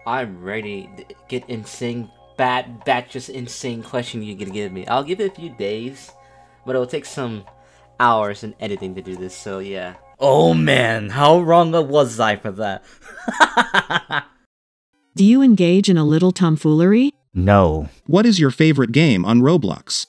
I'm ready to get insane, just insane question you're gonna give me. I'll give it a few days, but it'll take some hours in editing to do this, so yeah. Oh man, how wrong was I for that? Do you engage in a little tomfoolery? No. What is your favorite game on Roblox?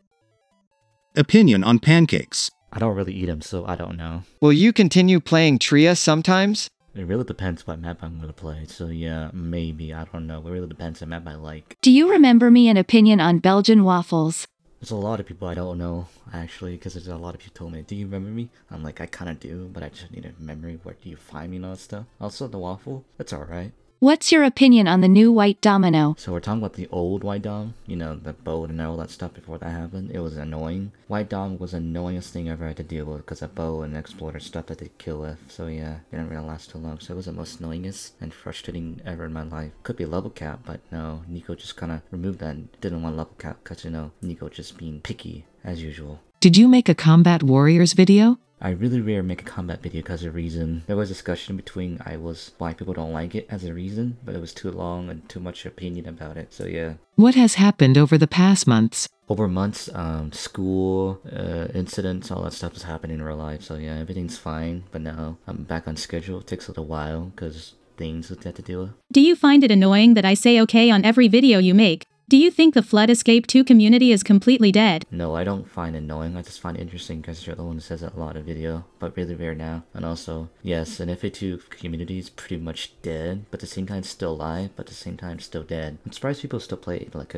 Opinion on pancakes. I don't really eat them, so I don't know. Will you continue playing Tria sometimes? It really depends what map I'm gonna play, so yeah, maybe, I don't know. It really depends on map I like. Do you remember me an opinion on Belgian waffles? There's a lot of people I don't know, actually, because there's a lot of people told me, do you remember me? I'm like, I kinda do, but I just need a memory. Where do you find me and all that stuff? Also, the waffle, that's alright. What's your opinion on the new white domino? So we're talking about the old White Dom, you know, the bow and all that stuff before that happened. It was annoying. White Dom was the annoyingest thing I ever had to deal with because of bow and explorer stuff that they kill with. So yeah, it didn't really last too long. So it was the most annoyingest and frustrating ever in my life. Could be level cap, but no, Nico just kind of removed that and didn't want level cap because, you know, Nico just being picky as usual. Did you make a Combat Warriors video? I really rarely make a combat video because of reason. There was discussion between why people don't like it as a reason, but it was too long and too much opinion about it, so yeah. What has happened over the past months? Over months, school, incidents, all that stuff is happening in real life, so yeah, everything's fine, but now I'm back on schedule. It takes a little while because things we have to deal with. Do you find it annoying that I say okay on every video you make? Do you think the Flood Escape 2 community is completely dead? No, I don't find it annoying. I just find it interesting because you're the one who says it a lot of video, but really rare now. And also, yes, an FA2 community is pretty much dead, but at the same time still alive, but at the same time still dead. I'm surprised people still play like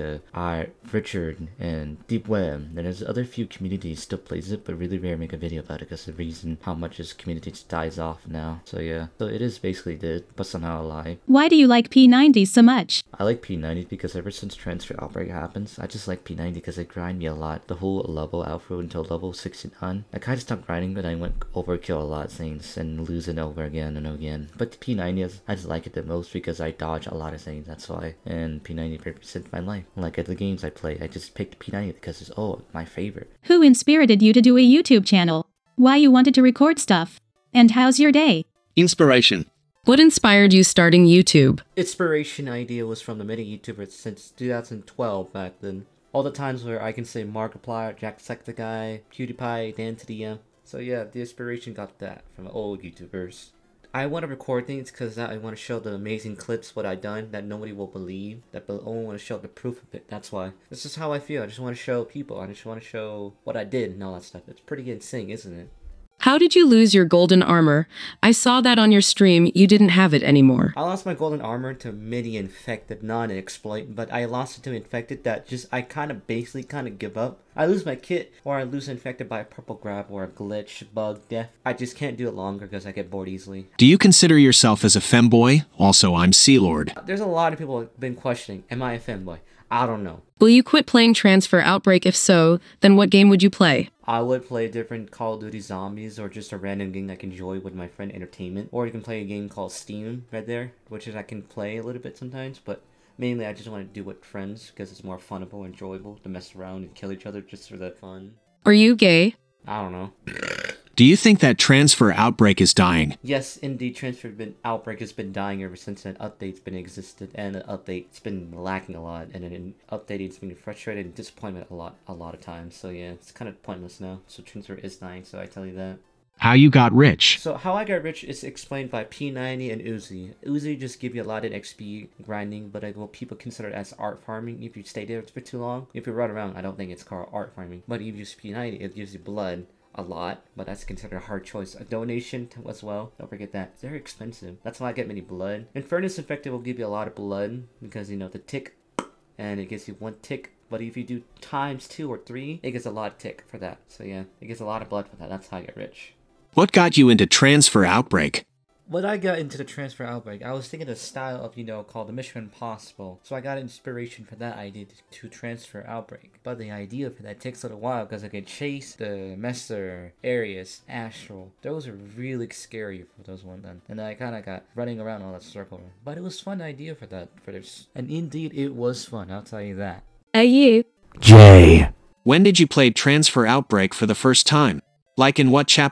Richard and Deep Web. And there's other few communities still plays it, but really rare make a video about it because the reason how much this community just dies off now. So yeah, so it is basically dead, but somehow alive. Why do you like P90 so much? I like P90 because ever since Transfer Outbreak happens, I just like P90 because they grind me a lot. The whole level outro until level 69. I kind of stopped grinding, but I went overkill a lot of things and lose it over again and again. But the P90 is, I just like it the most because I dodge a lot of things, that's why. And P90 represents my life. Like at the games I play, I just picked P90 because it's, my favorite. Who inspired you to do a YouTube channel? Why you wanted to record stuff? And how's your day? Inspiration. What inspired you starting YouTube? Inspiration idea was from the many YouTubers since 2012 back then. All the times where I can say Markiplier, Jacksepticeye, PewDiePie, DanTDM. So yeah, the inspiration got that from old YouTubers. I want to record things because I want to show the amazing clips what I done that nobody will believe. That I only want to show the proof of it. That's why. This is how I feel. I just want to show people. I just want to show what I did and all that stuff. It's pretty insane, isn't it? How did you lose your golden armor? I saw that on your stream, you didn't have it anymore. I lost my golden armor to mini infected, not an exploit, but I lost it to infected that just, I basically give up. I lose my kit, or I lose infected by a purple grab, or a glitch, bug, death. I just can't do it longer because I get bored easily. Do you consider yourself as a femboy? Also, I'm Sealord. There's a lot of people have been questioning, am I a femboy? I don't know. Will you quit playing Transfer Outbreak? If so, then what game would you play? I would play different Call of Duty Zombies or just a random game I can enjoy with my friend entertainment. Or you can play a game called Steam right there, which is I can play a little bit sometimes, but mainly I just want to do with friends because it's more funnable, enjoyable to mess around and kill each other just for the fun. Are you gay? I don't know. Do you think that Transfer Outbreak is dying? Yes, indeed, Transfer Outbreak has been dying ever since an update's been existed, and an update's been lacking a lot, and an updating's been frustrated and disappointment a lot of times. So yeah, it's kind of pointless now. So Transfer is dying, so I tell you that. How you got rich? So how I got rich is explained by P90 and Uzi. Uzi just give you a lot of XP grinding, but what people consider it as art farming if you stay there for too long. If you run around, I don't think it's called art farming. But if you use P90, it gives you blood. A lot, but that's considered a hard choice. A donation as well. Don't forget that. It's very expensive. That's why I get many blood. And Furnace Infected will give you a lot of blood because, you know, the tick, and it gives you 1 tick. But if you do times 2 or 3, it gets a lot of tick for that. So yeah, it gets a lot of blood for that. That's how I get rich. What got you into Transfer Outbreak? When I got into the Transfer Outbreak, I was thinking of the style of, called the Mission Impossible. So I got inspiration for that idea to Transfer Outbreak. But the idea for that takes a little while because I can chase the Messer, Arius, Astral. Those are really scary for those ones then. And I kind of got running around all that circle. But it was a fun idea for this. And indeed, it was fun, I'll tell you that. Are you? Jay. When did you play Transfer Outbreak for the first time? Like in what chapter?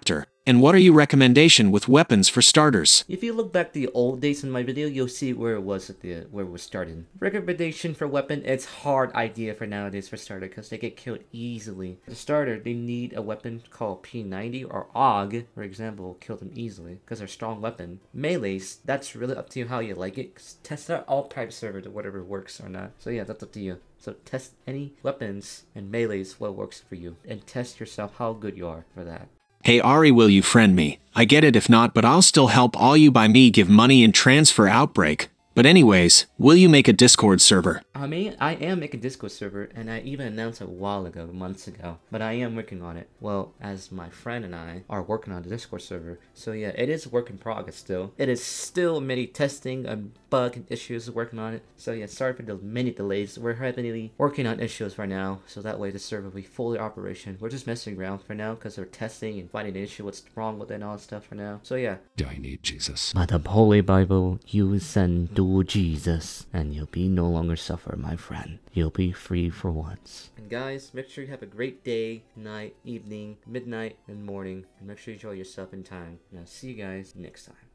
And what are your recommendation with weapons for starters? If you look back the old days in my video, you'll see where it was where it was started. Recommendation for weapon, it's hard idea for nowadays for starter because they get killed easily. For the starter, they need a weapon called P90 or AUG, for example, will kill them easily because they're a strong weapon. Melees, that's really up to you how you like it. Test out all private server to whatever works or not. So yeah, that's up to you. So test any weapons and melees what works for you and test yourself how good you are for that. Hey Ari, will you friend me? I get it if not, but I'll still help all you by me give money and transfer Outbreak. But anyways, will you make a Discord server? I mean, I am making a Discord server, and I even announced it a while ago, months ago, but I am working on it. Well, as my friend and I are working on the Discord server, so yeah, it is a work in progress still. It is still many testing and bug and issues working on it, so yeah, sorry for the many delays. We're heavily working on issues right now, so that way the server will be fully operation. We're just messing around for now, because we're testing and finding the issue, what's wrong with it and all that stuff for now. So yeah. I need Jesus. By the Holy Bible, you send to Jesus, and you'll be no longer suffer, my friend. You'll be free for once. And guys, make sure you have a great day, night, evening, midnight, and morning. And make sure you enjoy yourself in time. And I'll see you guys next time.